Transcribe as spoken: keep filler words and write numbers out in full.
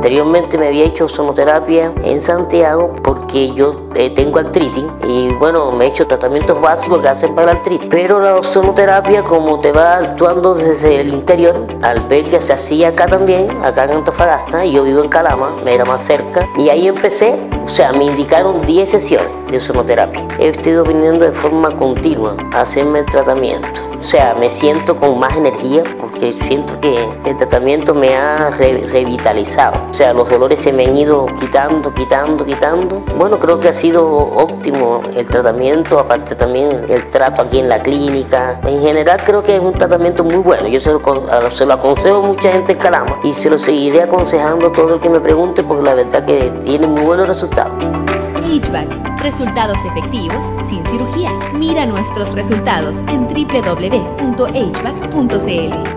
anteriormente me había hecho sonoterapia en Santiago porque yo eh, tengo artritis y bueno, me he hecho tratamientos básicos que hacen para la artritis, pero la sonoterapia como te va actuando desde el interior, al ver que se hacía acá también, acá en Antofagasta, y yo vivo en Calama, me era más cerca, y ahí empecé, o sea, me indicaron diez sesiones de sonoterapia. He estado viniendo de forma continua a hacerme el tratamiento. O sea, me siento con más energía porque siento que el tratamiento me ha re revitalizado. O sea, los dolores se me han ido quitando, quitando, quitando. Bueno, creo que ha sido óptimo el tratamiento, aparte también el trato aquí en la clínica. En general creo que es un tratamiento muy bueno. Yo se lo, se lo aconsejo a mucha gente en Calama y se lo seguiré aconsejando a todo el que me pregunte porque la verdad que tiene muy buenos resultados. H V A C, resultados efectivos sin cirugía. Mira nuestros resultados en w w w punto h v a c punto c l.